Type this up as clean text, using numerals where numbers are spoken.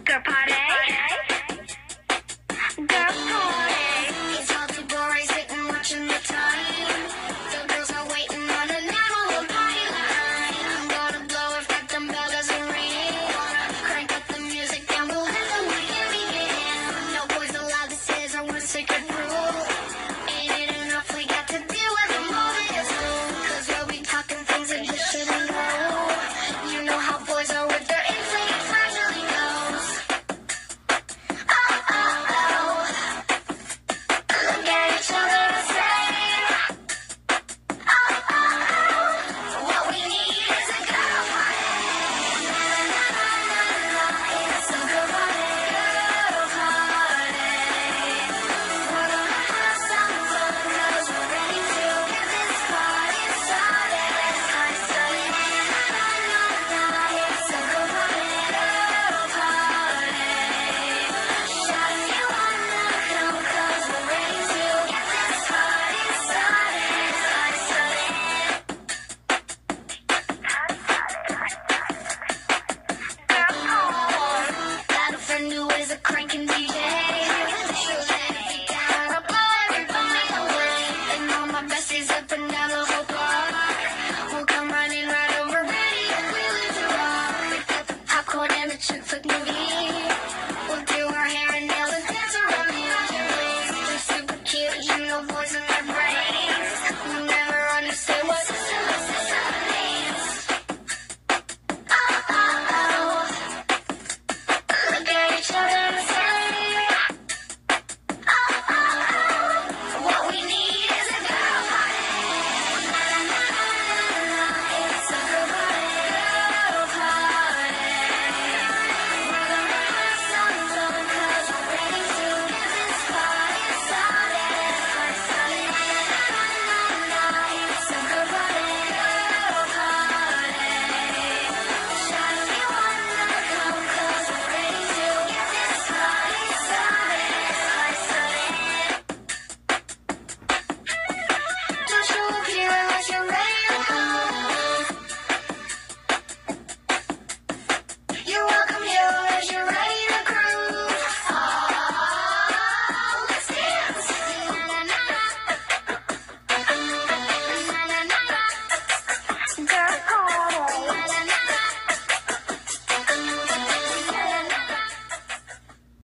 Girl party. Girl party. It's all too boring sitting watching the time. The girls are waiting on the neighborhood party line. I'm gonna blow if that dumbbell doesn't ring. Crank up the music and we'll let the weekend begin. No boys allowed, this is our one secret rule. Ain't it enough we got to deal with the moment it's cool. Cause we'll be talking things that you shouldn't know. You know how boys are with their inflated fragile egos. Oh, oh, oh. Look at each other and say, oh, oh, oh. What we need is a girl party. Na, na, na, na, na, na. It's a girl party. Girl party. We're gonna have some fun 'cause we're ready to get this party started. Party started. Na, na, na, na. It's a girl party. Girl party. Shout if you wanna come 'cause we're ready to get this party started. Party started. Girl party. Got a friend who is a cranking DJ. She'll let it beat down, I'll blow everybody away. And all my besties up and down the whole block will come running right over ready and willing to rock. We got the popcorn and the chick flick movie.